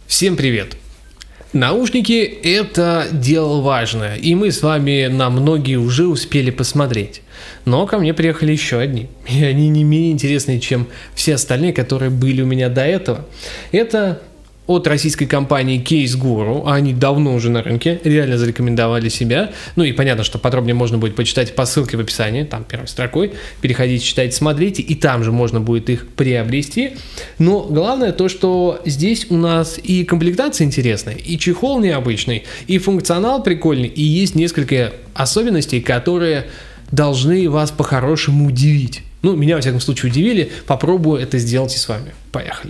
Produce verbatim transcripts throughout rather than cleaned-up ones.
Всем привет! Наушники — это дело важное, и мы с вами на многие уже успели посмотреть. Но ко мне приехали еще одни, и они не менее интересные, чем все остальные, которые были у меня до этого. Это от российской компании Case Guru, они давно уже на рынке, реально зарекомендовали себя. Ну и понятно, что подробнее можно будет почитать по ссылке в описании, там первой строкой. Переходите, читайте, смотрите, и там же можно будет их приобрести. Но главное то, что здесь у нас и комплектация интересная, и чехол необычный, и функционал прикольный, и есть несколько особенностей, которые должны вас по-хорошему удивить. Ну, меня, во всяком случае, удивили. Попробую это сделать и с вами. Поехали.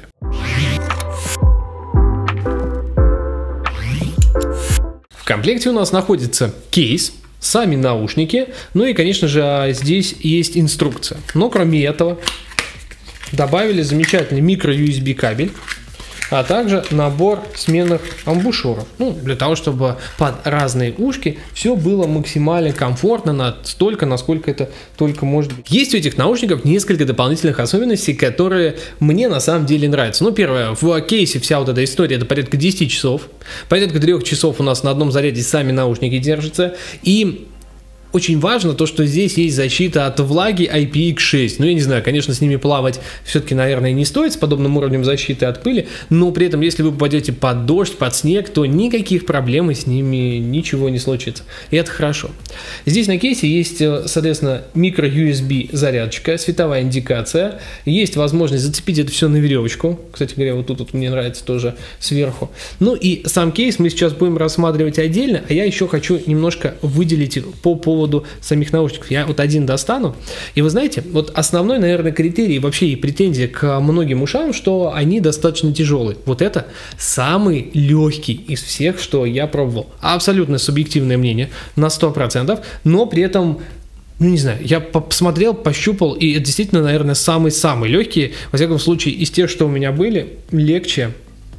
В комплекте у нас находится кейс, сами наушники, ну и, конечно же, здесь есть инструкция. Но кроме этого добавили замечательный микро-ю эс би кабель, а также набор сменных амбушюров, ну, для того, чтобы под разные ушки все было максимально комфортно, настолько, насколько это только может быть. Есть у этих наушников несколько дополнительных особенностей, которые мне на самом деле нравятся. Ну, первое, в кейсе вся вот эта история, это порядка десяти часов, порядка трех часов у нас на одном заряде сами наушники держатся, и очень важно то, что здесь есть защита от влаги ай пи икс шесть. Ну, я не знаю, конечно, с ними плавать все-таки, наверное, не стоит с подобным уровнем защиты от пыли, но при этом, если вы попадете под дождь, под снег, то никаких проблем с ними ничего не случится. И это хорошо. Здесь на кейсе есть, соответственно, микро-ю эс би зарядочка, световая индикация, есть возможность зацепить это все на веревочку. Кстати говоря, вот тут вот мне нравится тоже сверху. Ну и сам кейс мы сейчас будем рассматривать отдельно, а я еще хочу немножко выделить по поводу поводу самих наушников. Я вот один достану, и вы знаете, вот основной, наверное, критерий вообще и претензия к многим ушам, что они достаточно тяжелые. Вот это самый легкий из всех, что я пробовал. Абсолютно субъективное мнение на сто процентов, но при этом, ну не знаю, я посмотрел, пощупал, и это действительно, наверное, самый-самый легкий, во всяком случае, из тех, что у меня были, легче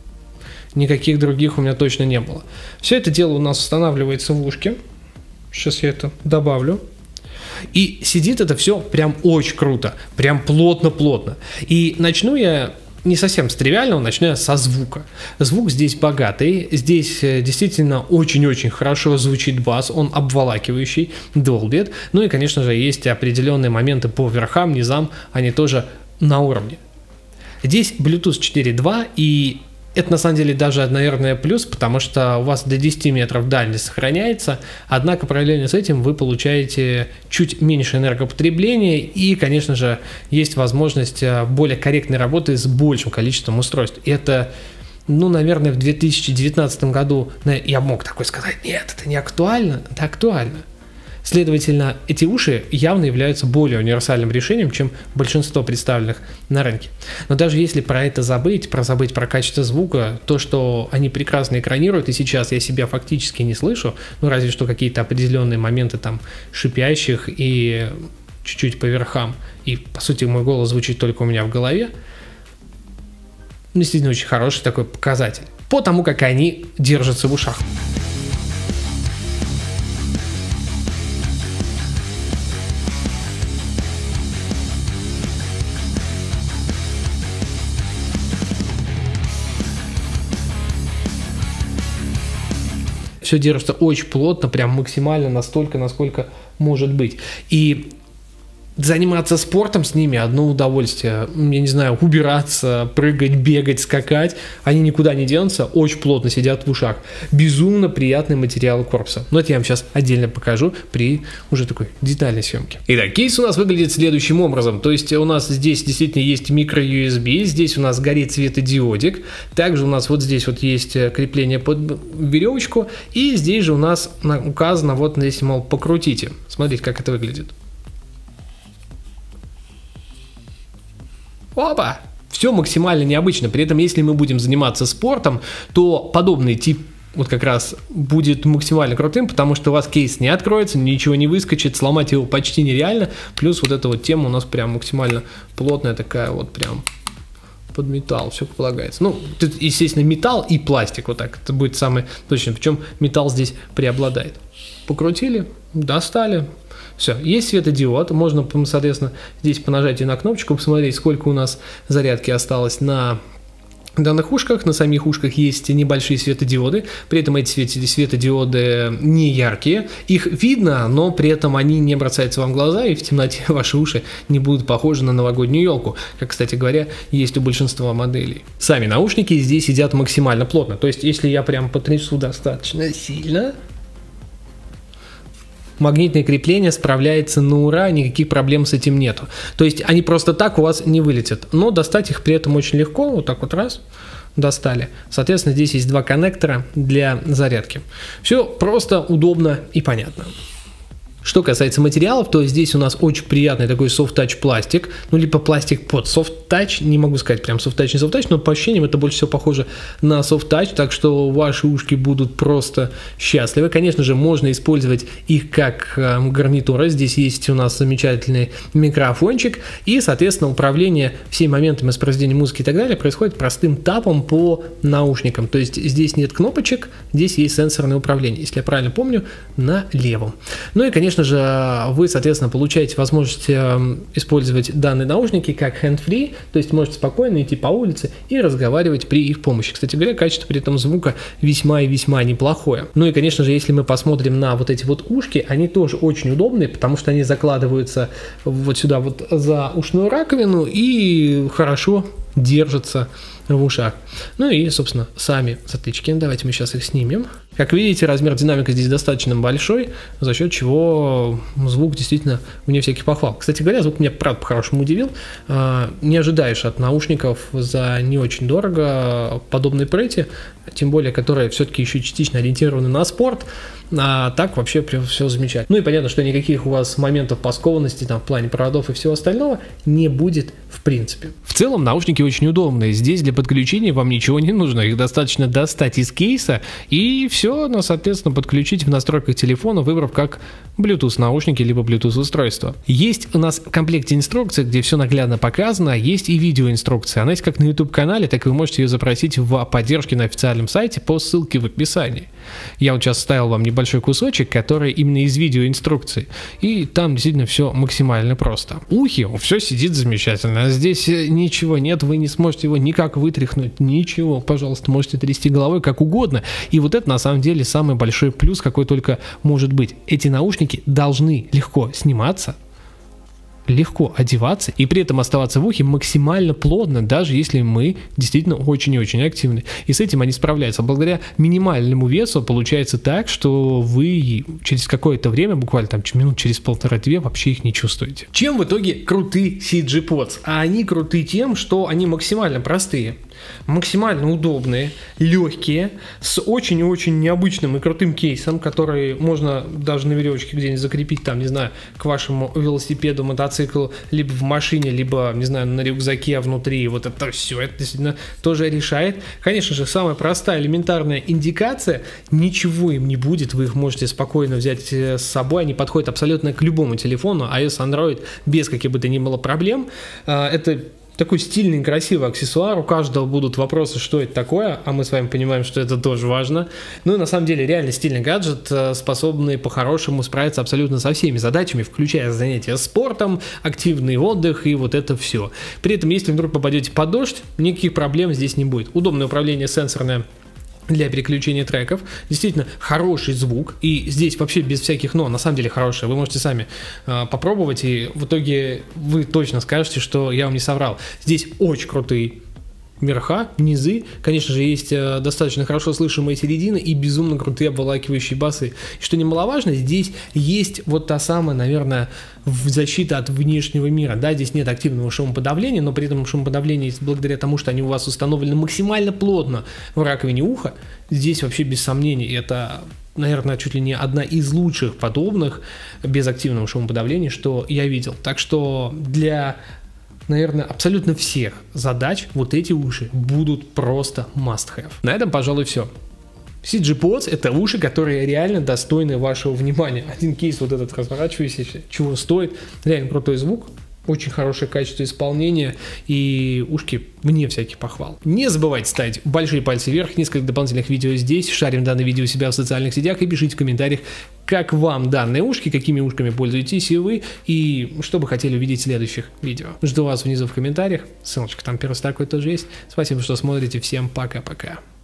никаких других у меня точно не было. Все это дело у нас устанавливается в ушке. Сейчас я это добавлю. И сидит это все прям очень круто, прям плотно-плотно. И начну я не совсем с тривиального, начну я со звука. Звук здесь богатый, здесь действительно очень-очень хорошо звучит бас, он обволакивающий, долбит. Ну и, конечно же, есть определенные моменты по верхам, низам, они тоже на уровне. Здесь Bluetooth четыре два, и это на самом деле даже, наверное, плюс, потому что у вас до десяти метров дальность сохраняется, однако параллельно с этим вы получаете чуть меньше энергопотребления и, конечно же, есть возможность более корректной работы с большим количеством устройств. И это, ну, наверное, в две тысячи девятнадцатом году я мог такой сказать: нет, это не актуально, это актуально. Следовательно, эти уши явно являются более универсальным решением, чем большинство представленных на рынке. Но даже если про это забыть, про забыть про качество звука, то, что они прекрасно экранируют, и сейчас я себя фактически не слышу, ну разве что какие-то определенные моменты там шипящих и чуть-чуть по верхам, и по сути мой голос звучит только у меня в голове, действительно очень хороший такой показатель по тому, как они держатся в ушах. Все держится очень плотно, прям максимально, настолько, насколько может быть. И заниматься спортом с ними одно удовольствие. Я не знаю, убираться, прыгать, бегать, скакать. Они никуда не денутся, очень плотно сидят в ушах. Безумно приятный материал корпуса. Но это я вам сейчас отдельно покажу при уже такой детальной съемке. Итак, кейс у нас выглядит следующим образом. То есть у нас здесь действительно есть микро-ю эс би, здесь у нас горит светодиодик. Также у нас вот здесь вот есть крепление под веревочку. И здесь же у нас указано, вот здесь, мол, покрутите. Смотрите, как это выглядит. Опа! Все максимально необычно. При этом, если мы будем заниматься спортом, то подобный тип вот как раз будет максимально крутым, потому что у вас кейс не откроется, ничего не выскочит, сломать его почти нереально. Плюс вот эта вот тема у нас прям максимально плотная такая вот прям под металл, все как полагается. Ну, тут, естественно, металл и пластик, вот так, это будет самое точное. Причем металл здесь преобладает. Покрутили, достали. Все, есть светодиод, можно, соответственно, здесь по нажатию на кнопочку посмотреть, сколько у нас зарядки осталось на данных ушках. На самих ушках есть небольшие светодиоды, при этом эти светодиоды не яркие, их видно, но при этом они не бросаются вам в глаза, и в темноте ваши уши не будут похожи на новогоднюю елку, как, кстати говоря, есть у большинства моделей. Сами наушники здесь сидят максимально плотно, то есть если я прям потрясу достаточно сильно, магнитное крепление справляется на ура, никаких проблем с этим нету. То есть они просто так у вас не вылетят, но достать их при этом очень легко, вот так вот раз, достали. Соответственно, здесь есть два коннектора для зарядки. Все просто, удобно и понятно. Что касается материалов, то здесь у нас очень приятный такой soft-touch пластик, ну либо пластик под soft-touch, не могу сказать прям soft-touch, не soft-touch, но по ощущениям это больше всего похоже на soft-touch, так что ваши ушки будут просто счастливы. Конечно же, можно использовать их как э, гарнитура, здесь есть у нас замечательный микрофончик, и, соответственно, управление всеми моментами воспроизведения музыки и так далее происходит простым тапом по наушникам, то есть здесь нет кнопочек, здесь есть сенсорное управление, если я правильно помню, на левом. Ну и, конечно, Конечно же, вы, соответственно, получаете возможность э, использовать данные наушники как hand-free, то есть можете спокойно идти по улице и разговаривать при их помощи. Кстати говоря, качество при этом звука весьма и весьма неплохое. Ну и, конечно же, если мы посмотрим на вот эти вот ушки, они тоже очень удобные, потому что они закладываются вот сюда вот за ушную раковину и хорошо держатся в ушах. Ну и, собственно, сами затычки. Давайте мы сейчас их снимем. Как видите, размер динамика здесь достаточно большой, за счет чего звук действительно вне всяких похвал. Кстати говоря, звук меня, правда, по-хорошему удивил. Не ожидаешь от наушников за не очень дорого подобной прети, тем более, которые все-таки еще частично ориентированы на спорт, а так вообще все замечательно. Ну и понятно, что никаких у вас моментов по скованности там, в плане проводов и всего остального не будет в принципе. В целом наушники очень удобные, здесь для подключения вам ничего не нужно, их достаточно достать из кейса и все, ну, соответственно, подключить в настройках телефона, выбрав как Bluetooth наушники либо Bluetooth устройство. Есть у нас в комплекте инструкция, где все наглядно показано, есть и видеоинструкция, она есть как на YouTube канале, так и вы можете ее запросить в поддержке на официальном сайте по ссылке в описании. Я вот сейчас ставил вам небольшой кусочек, который именно из видеоинструкции, и там действительно все максимально просто. Ухи, все сидит замечательно, здесь ничего нет, вы не сможете его никак вытряхнуть, ничего, пожалуйста, можете трясти головой как угодно, и вот это на самом деле самый большой плюс, какой только может быть. Эти наушники должны легко сниматься, легко одеваться и при этом оставаться в ухе максимально плотно, даже если мы действительно очень и очень активны. И с этим они справляются. Благодаря минимальному весу получается так, что вы через какое-то время, буквально там минут через полтора-две, вообще их не чувствуете. Чем в итоге круты си джи Pods? А они круты тем, что они максимально простые, максимально удобные, легкие, с очень и очень необычным и крутым кейсом, который можно даже на веревочке где-нибудь закрепить, там, не знаю, к вашему велосипеду, мотоциклу, либо в машине, либо, не знаю, на рюкзаке внутри. Вот это все, это действительно тоже решает. Конечно же, самая простая элементарная индикация, ничего им не будет, вы их можете спокойно взять с собой, они подходят абсолютно к любому телефону, iOS, Android, без каких бы то ни было проблем. Это такой стильный, красивый аксессуар, у каждого будут вопросы, что это такое, а мы с вами понимаем, что это тоже важно. Ну и на самом деле реально стильный гаджет, способный по-хорошему справиться абсолютно со всеми задачами, включая занятия спортом, активный отдых и вот это все. При этом, если вдруг попадете под дождь, никаких проблем здесь не будет. Удобное управление сенсорное для переключения треков, действительно хороший звук, и здесь вообще без всяких «но», на самом деле хороший, вы можете сами э, попробовать, и в итоге вы точно скажете, что я вам не соврал. Здесь очень крутые верха, низы, конечно же, есть э, достаточно хорошо слышимые середины и безумно крутые обволакивающие басы. И что немаловажно, здесь есть вот та самая, наверное, защита от внешнего мира. Да, здесь нет активного шумоподавления, но при этом шумоподавление есть благодаря тому, что они у вас установлены максимально плотно в раковине уха. Здесь вообще без сомнений это, наверное, чуть ли не одна из лучших подобных без активного шумоподавления, что я видел. Так что для, наверное, абсолютно всех задач вот эти уши будут просто must have. На этом, пожалуй, все. си джи Pods — это уши, которые реально достойны вашего внимания. Один кейс вот этот разворачивающийся, чего стоит, реально крутой звук, Очень хорошее качество исполнения и ушки вне всяких похвал. Не забывайте ставить большие пальцы вверх, несколько дополнительных видео здесь, шарим данное видео у себя в социальных сетях и пишите в комментариях, как вам данные ушки, какими ушками пользуетесь и вы, и что бы хотели увидеть в следующих видео. Жду вас внизу в комментариях, ссылочка там первый такой тоже есть. Спасибо, что смотрите, всем пока-пока.